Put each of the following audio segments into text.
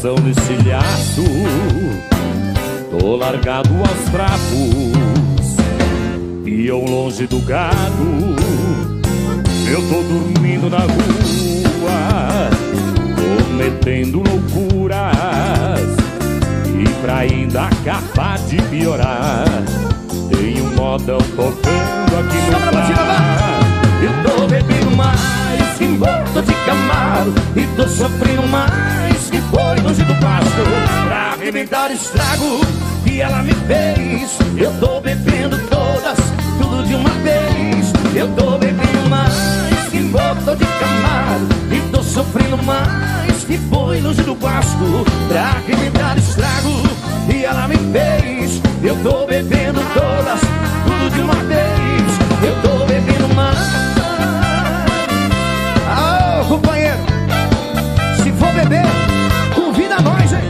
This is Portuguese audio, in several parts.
Coração de estilhaço, tô largado aos trapos, e eu longe do gado. Eu tô dormindo na rua, cometendo loucuras, e pra ainda acabar de piorar, tem um modão tocando aqui no bar. Eu tô bebendo mais que moto de Camaro, e tô sofrendo mais que foi longe do pasto, pra arrebentar o estrago que ela me fez. Eu tô bebendo todas, tudo de uma vez. Eu tô bebendo mais que moto de Camaro, e tô sofrendo mais que foi longe do pasto, pra arrebentar o estrago que ela me fez. Eu tô bebendo todas, tudo de uma vez. Eu tô bebendo mais. Companheiro, se for beber, convida nós, hein?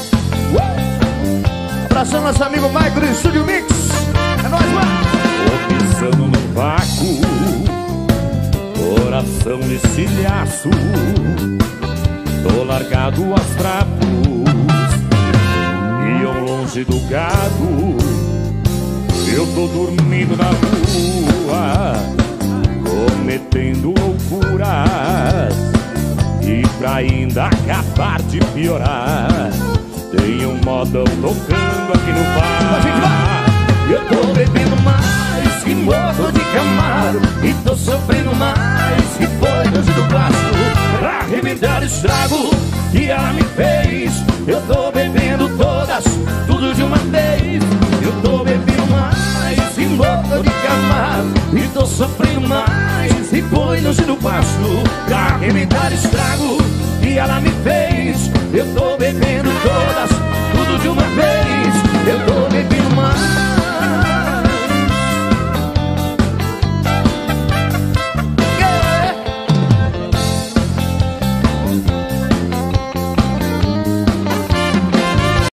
Abraçando nosso amigo Michael do Estúdio Mix. É nóis, mano. Tô pisando no vácuo, coração de estilhaço, tô largado aos trapos, e eu longe do gado. Eu tô dormindo na rua, cometendo loucuras, e pra ainda acabar de piorar, tem um modão tocando aqui no bar. Eu tô bebendo mais que moto de Camaro, e tô sofrendo mais que foi longe do pasto, pra arrebentar o estrago que ela me fez. Eu tô bebendo todas, tudo de uma vez. Eu tô bebendo mais que moto de Camaro, e tô sofrendo mais e foi longe do pasto, pra arrebentar o estrago que ela me fez. Eu tô